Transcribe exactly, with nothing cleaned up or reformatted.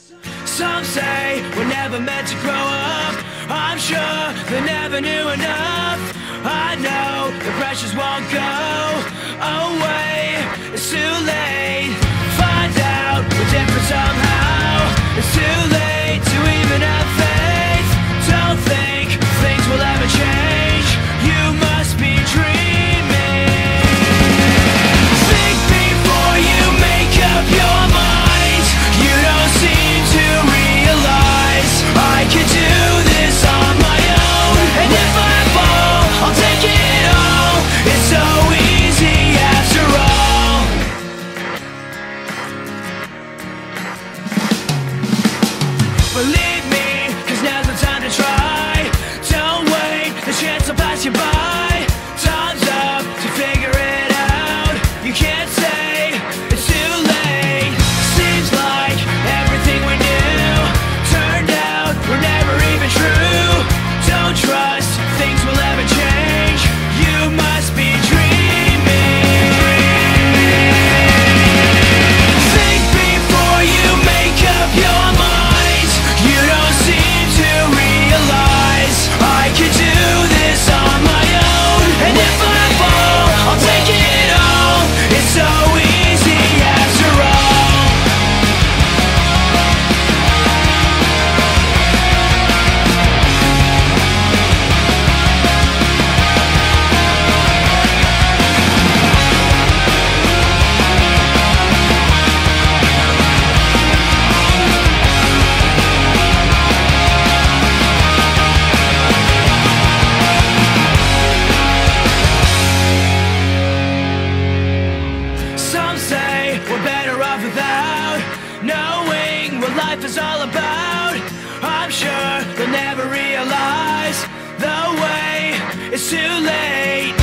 Some say we're never meant to grow up. I'm sure they never knew enough. I know the pressures won't go away. It's too late. Find out we're different somehow. It's too late to even have faith. Don't think things will ever change. You must be dreaming. Think before you make up your mind. You don't seem to realize I could do this on my own. And if I fall, I'll take it all. It's so easy after all. Believe me, cause now's the time to try. Don't wait, the chance will pass you by. Time's up to figure it out. You can't say it's too late. Seems like everything we knew turned out were never even true. Don't trust things will ever change. You must be dreaming. Think before you make up your mind. You don't seem to realize I could do this on my own. And if I fall, I'll take it all. It's so easy after all. Some say we're better off without knowing what life is all about. I'm sure they'll never realize the way it's too late.